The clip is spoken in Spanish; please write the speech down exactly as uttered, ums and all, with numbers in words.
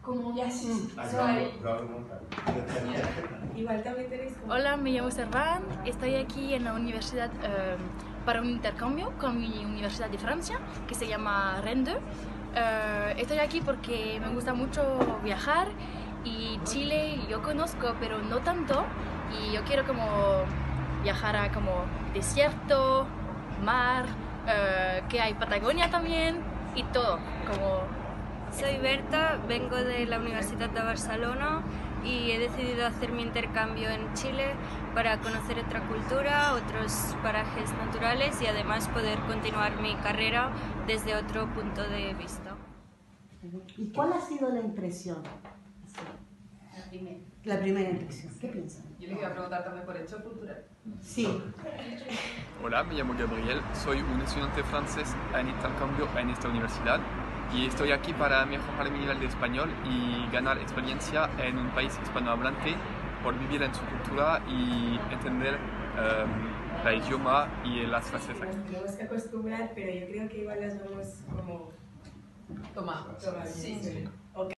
como ya sí. Igual también tenéis como... Hola, me llamo Servan, estoy aquí en la universidad eh, para un intercambio con mi universidad de Francia que se llama Rennes dos. Eh, estoy aquí porque me gusta mucho viajar y Chile yo conozco pero no tanto y yo quiero como viajar a como desierto, mar, eh, que hay Patagonia también y todo como... Soy Berta, vengo de la Universidad de Barcelona y he decidido hacer mi intercambio en Chile para conocer otra cultura, otros parajes naturales y además poder continuar mi carrera desde otro punto de vista. ¿Y cuál ha sido la impresión? La primera. La primera impresión, ¿qué piensan? Yo les iba a preguntar también por hecho cultural. Sí. Hola, me llamo Gabriel, soy un estudiante francés en intercambio en esta universidad y estoy aquí para mejorar mi nivel de español y ganar experiencia en un país hispanohablante por vivir en su cultura y entender um, el idioma y las frases. Nos tenemos que acostumbrar, pero yo creo que igual las vamos como Toma. tomando. Sí.